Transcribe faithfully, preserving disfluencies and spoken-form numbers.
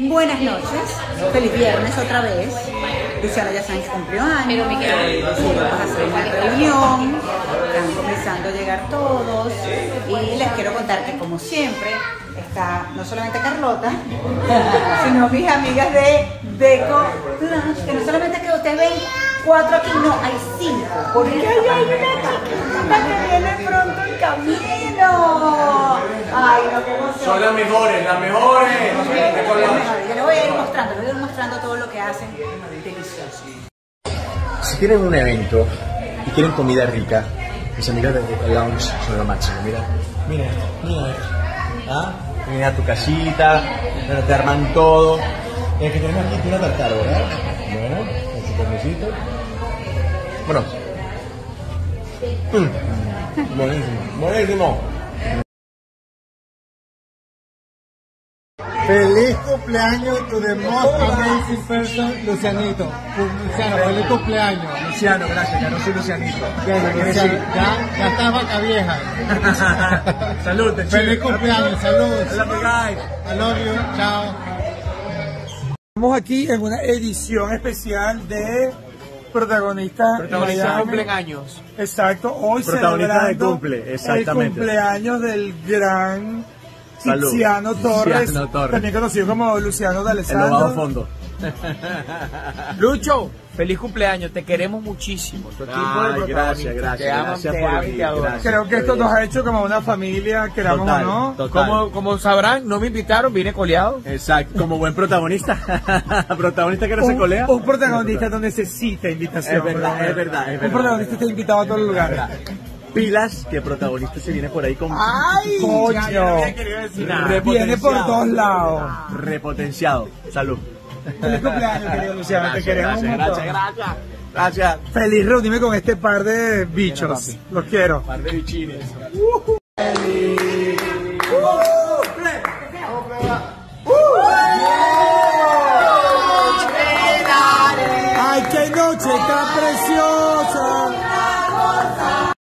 Buenas noches, feliz viernes otra vez. Luciana ya saben que cumplió años, decidimos hacer una reunión, están comenzando a llegar todos y les quiero contar que como siempre está no solamente Carlota, sino mis amigas de Deco Plus, que no solamente es que ustedes ven cuatro aquí, no, hay cinco, porque ahí hay una chiquita que viene pronto en camino. Ay, no, qué emoción. Son las mejores, las mejores. Yo les voy a ir mostrando, les voy a ir mostrando todo lo que hacen delicioso. Si tienen un evento y quieren comida rica, mis amigas de The Lounge son lo máximo. Mira, mira esto, mira esto. ¿Ah? Mira a tu casita, te arman todo. El que tenemos aquí tiene una tartara, ¿verdad? Bueno, con su carnecito. Bueno. Mm. Buenísimo, buenísimo. Feliz cumpleaños to the most amazing person, Lucianito. Luciano, feliz cumpleaños. Luciano, gracias, ya no soy Lucianito. Ya, Luciano, ya, ya estás vaca vieja. Salud, te Feliz chido. cumpleaños, salud. I love you guys. I love you, chao. Estamos aquí en una edición especial de Protagonistas Protagonistas cumplen años. Exacto, hoy Protagonistas celebrando de cumple, exactamente. el cumpleaños del gran Salud. Tiziano Torres, Tiziano Torres. también conocido como Luciano El D'Alessandro. bajo fondo. Lucho, feliz cumpleaños, te queremos muchísimo. Tu equipo de Ay, protagonistas. gracias, gracias. Te aman, gracias te por aman y venir, te adoran. gracias. Creo que esto nos ha hecho como una familia, queramos Total, o no. total. Como, como sabrán, no me invitaron, vine coleado. Exacto, como buen protagonista. Protagonista que no se Un, colea. un protagonista no necesita invitación. Es verdad, bro. es verdad, es Un verdad. protagonista está invitado a todos los lugares. Pilas, que protagonista se viene por ahí con ¡Ay! Coño. Ya, ya no había querido decir nada. Viene por todos lados. repotenciado. Salud. Feliz cumpleaños, querido Luciano. Te queremos un gracias, montón. gracias, gracias. Gracias. Feliz reunirme con este par de bichos. papi. Los quiero. Par de bichines. Feliz